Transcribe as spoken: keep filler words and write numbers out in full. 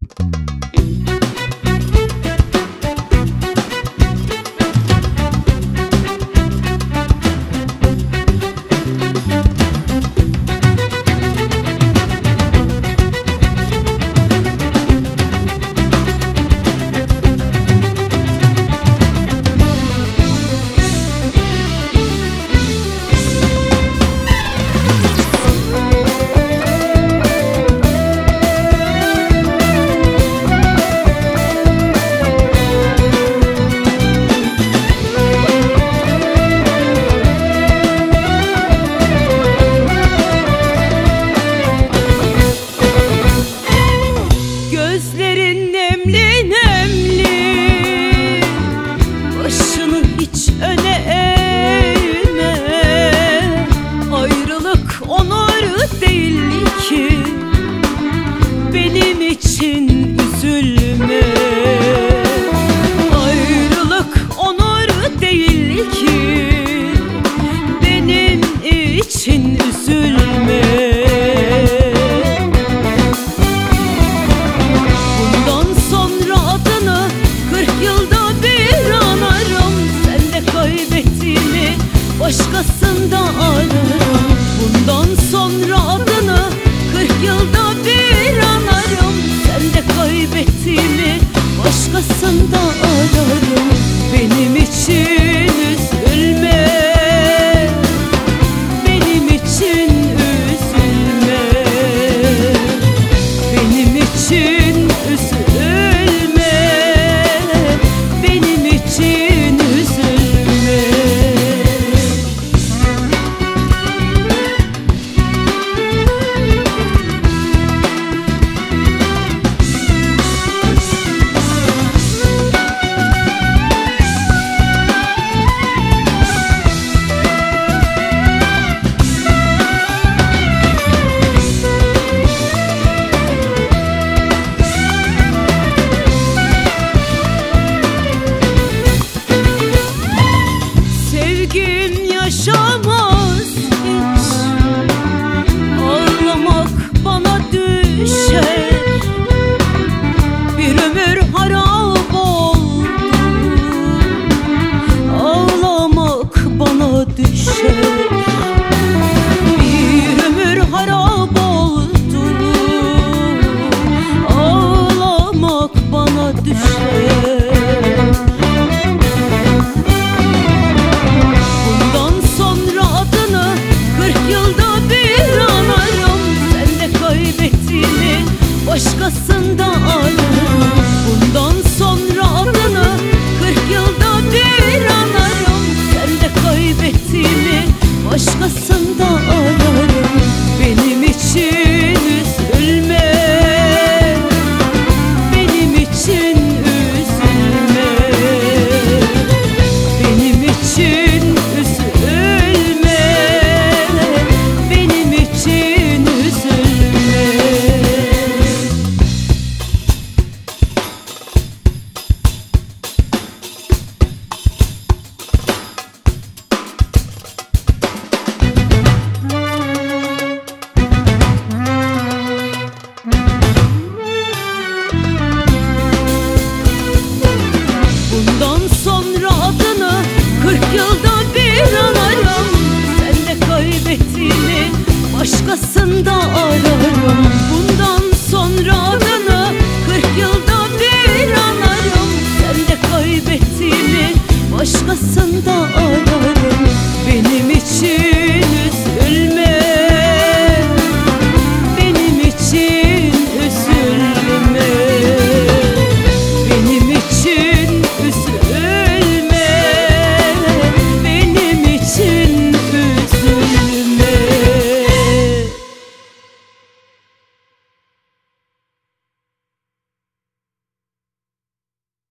Gözlerin nemli nemli, başını hiç öne eğme. Ayrılık onur değil ki, benim için üzülme. Ayrılık onur değil ki, benim için üzülme. Başkasında ararım. Bundan sonra adını kırk yılda bir anarım. Sen de kaybettiğimi başkasında ararım. Benim için üzülme, benim için üzülme, benim için üzülme, benim için üzülme. Sevgim yaşamaz hiç, ağlamak bana düşer. Bir ömür harap oldu, ağlamak bana düşer. Bir ömür harap oldu, ağlamak bana düşer. Başkasında ararım. Bundan sonra adını kırk yılda bir anarım. Sen de kaybettiğimi başkasında ararım. Benim için üzülme, benim için üzülme, benim için üzülme, benim için üzülme. Bundan sonra adını kırk yılda bir anarım. Sen de kaybettiğimi başkasında ararım. Bundan sonra